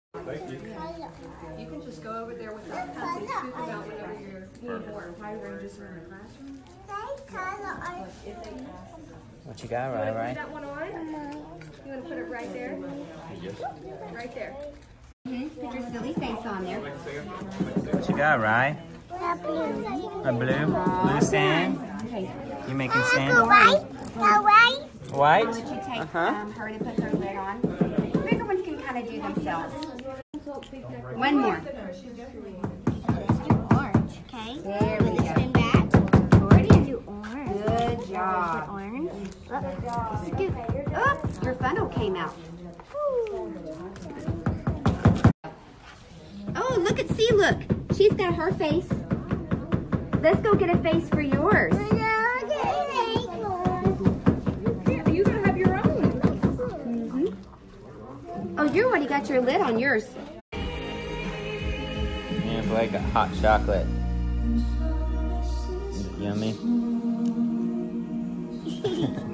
Thank you. You can just go over there with that cup and scoop them out whenever you're need more. High ranges are in the classroom. What you got, Rai? Put Rai? that one on. You want to put it right there? Yes. Right there. Put your silly face on there. What you got, Rai? A blue sand. You making sand? White? Would you take her to put her lid on? Bigger ones can kind of do themselves. One more. Let's do orange, okay? There we go. Spin back. Gordy. Do orange. Good job. Orange. Scoop. Oh, your funnel came out. Oh, look at see, look. She's got her face. Let's go get a face for yours. You gotta have your own. Oh, you already got your lid on yours. Yeah, Blake got hot chocolate. Is it yummy?